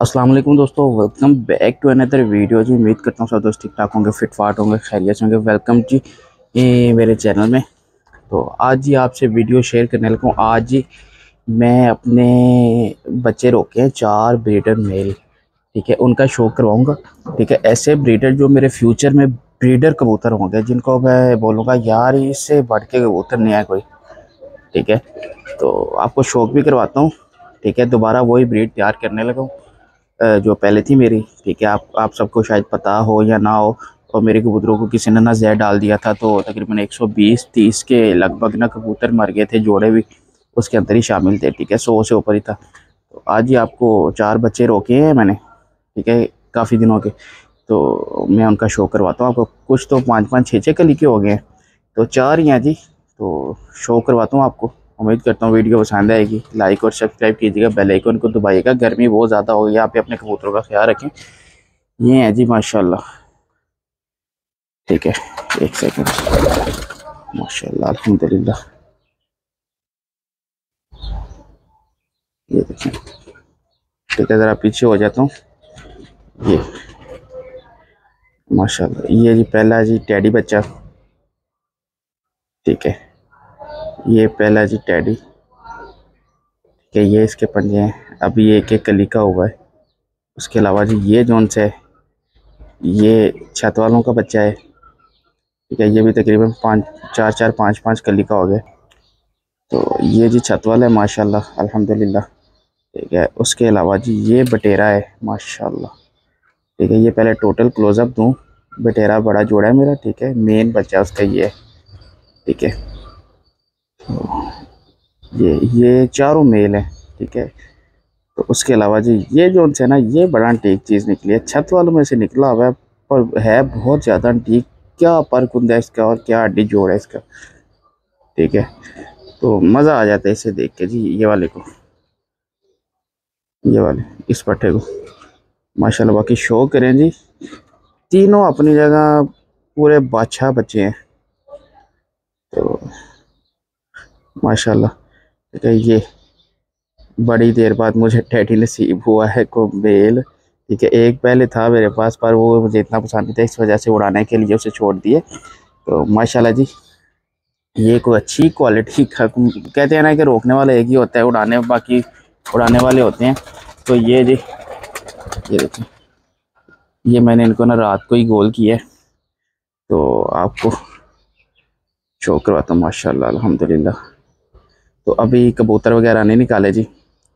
अस्सलाम वालेकुम दोस्तों, welcome back to another video जी। उम्मीद करता हूँ सब दोस्त ठीक ठाक होंगे, फिट फाट होंगे, खैरियत से होंगे। वेलकम जी मेरे चैनल में। तो आज जी आपसे वीडियो शेयर करने लगा हूँ। आज जी मैं अपने बच्चे रोके हैं 4 ब्रीडर मेल, ठीक है, उनका शो करवाऊँगा। ठीक है, ऐसे ब्रीडर जो मेरे फ्यूचर में ब्रीडर कबूतर होंगे, जिनको मैं बोलूँगा यार इससे बढ़ के कबूतर नहीं है कोई। ठीक है, तो आपको शौक भी करवाता हूँ। ठीक है, दोबारा वही ब्रीड तैयार करने लगा हूँ जो पहले थी मेरी। ठीक है, आप सबको शायद पता हो या ना हो। और मेरे कबूतरों को किसी ने ना जहर डाल दिया था, तो तकरीबन 120-30 के लगभग ना कबूतर मर गए थे, जोड़े भी उसके अंदर ही शामिल थे। ठीक है, 100 से ऊपर ही था। तो आज ही आपको 4 बच्चे रोके हैं मैंने, ठीक है, काफ़ी दिनों के। तो मैं उनका शो करवाता हूँ आपको। कुछ तो 5-5 6-6 कली के हो गए हैं, तो 4 ही हैं जी। तो शो करवाता हूँ आपको। उम्मीद करता हूँ वीडियो पसंद आएगी। लाइक और सब्सक्राइब कीजिएगा, बेल आइकन को दबाइएगा। गर्मी बहुत ज़्यादा हो गई, आप भी अपने कबूतरों का ख्याल रखें। ये है जी माशाल्लाह। ठीक है, एक सेकंड। माशाल्लाह अल्हम्दुलिल्लाह, ये देखें। ठीक है, ज़रा पीछे हो जाता हूँ। ये माशाल्लाह, ये जी पहला जी टैडी बच्चा। ठीक है, ये पहला जी टैडी। ठीक है, ये इसके पंजे हैं। अभी एक एक कली का हुआ है। उसके अलावा जी ये जोन से है, ये छत वालों का बच्चा है। ठीक है, ये भी तकरीबन 5 कली का हो गया। तो ये जी छत वाला है माशाल्लाह अल्हम्दुलिल्लाह। ठीक है, उसके अलावा जी ये बटेरा है माशाल्लाह। ठीक है, ये पहले टोटल क्लोज़अप दूँ। बटेरा बड़ा जोड़ा है मेरा। ठीक है, मेन बच्चा उसका ये है। ठीक है, ये चारों मेल हैं। ठीक है, तो उसके अलावा जी ये जो उनसे ना, ये बड़ा अंटीक चीज़ निकली है, छत वालों में से निकला हुआ है, पर है बहुत ज़्यादा अंटीक। क्या परकुंद है इसका और क्या हड्डी जोड़ है इसका। ठीक है, तो मज़ा आ जाता है इसे देख के जी। ये वाले को, ये वाले इस पट्टे को माशाल्लाह। बाकी शो करें जी, तीनों अपनी जगह पूरे बादशाह बच्चे हैं। तो माशाल्लाह। ठीक है, ये बड़ी देर बाद मुझे टैडी नसीब हुआ है को मेल। ठीक है, एक पहले था मेरे पास, पर वो मुझे इतना पसंद नहीं था, इस वजह से उड़ाने के लिए उसे छोड़ दिए। तो माशाल्लाह जी, ये कोई अच्छी क्वालिटी का, कहते हैं ना कि रोकने वाला एक ही होता है, उड़ाने बाकी उड़ाने वाले होते हैं। तो ये जी, ये देखिए, ये मैंने इनको ना रात को ही गोल किया है। तो आपको शो करवाता हूँ माशाल्लाह अल्हम्दुलिल्लाह। तो अभी कबूतर वगैरह नहीं निकाले जी,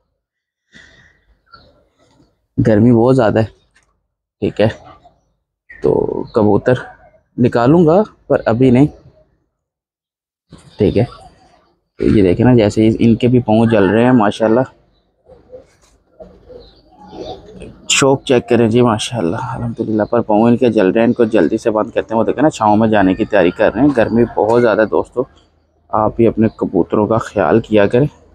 गर्मी बहुत ज़्यादा है। ठीक है, तो कबूतर निकालूंगा पर अभी नहीं। ठीक है, तो ये देखें ना, जैसे इनके भी पाँव जल रहे हैं माशाल्लाह। शौक चेक करें जी माशाल्लाह अल्हम्दुलिल्लाह, पर पाँव इनके जल रहे हैं। इनको जल्दी से बंद करते हैं। वो देखें ना, छाँव में जाने की तैयारी कर रहे हैं। गर्मी बहुत ज़्यादा है दोस्तों, आप ही अपने कबूतरों का ख्याल किया करें।